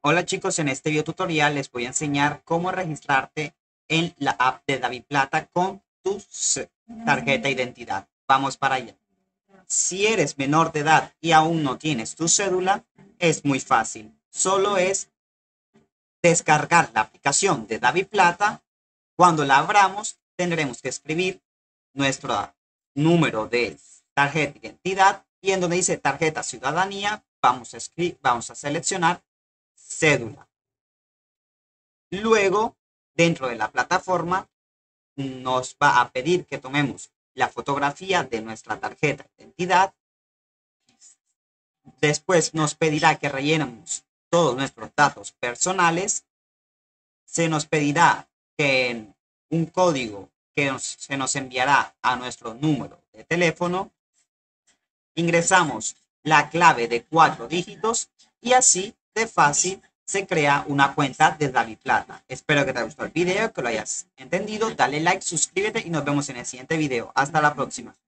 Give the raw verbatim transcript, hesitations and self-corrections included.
Hola chicos, en este video tutorial les voy a enseñar cómo registrarte en la app de DaviPlata con tu s- tarjeta de identidad. Vamos para allá. Si eres menor de edad y aún no tienes tu cédula, es muy fácil. Solo es descargar la aplicación de DaviPlata. Cuando la abramos, tendremos que escribir nuestro número de tarjeta de identidad y en donde dice tarjeta ciudadanía, vamos a, escribir, vamos a seleccionar cédula. Luego, dentro de la plataforma, nos va a pedir que tomemos la fotografía de nuestra tarjeta de identidad. Después nos pedirá que rellenemos todos nuestros datos personales. Se nos pedirá que un código que nos, se nos enviará a nuestro número de teléfono. Ingresamos la clave de cuatro dígitos y así de fácil se crea una cuenta de DaviPlata. Espero que te haya gustado el video, que lo hayas entendido. Dale like, suscríbete y nos vemos en el siguiente video. Hasta la próxima.